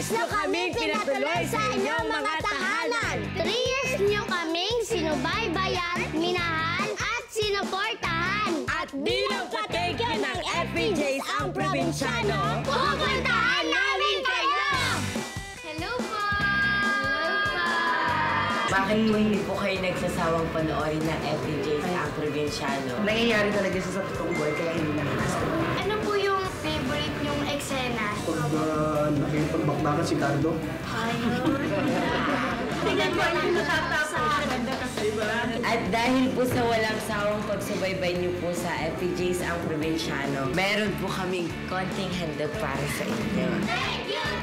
nyo kaming pinatuloy sa inyong mga tahanan. 3 years nyo kaming sinubaybayan, minahal at sinuportahan. At bilang pa-thank you ng FPJs ang probinsyano, pupuntahan namin kayo! Hello po! Bakit po hindi po kayo nagsasawang panoorin ng FPJs ang probinsyano? Nangyayari talaga sa totoong buhay kaya hindi nakakasal. Ano po yung favorite nyong eksena? Pag nakipagbakbakan si Cardo. Tingnan mo yung nakatapos. At dahil po sa walang sawang pagsubaybay niyo po sa FPJs ang probinsyano, meron po kaming konting handog para sa inyo. Thank you!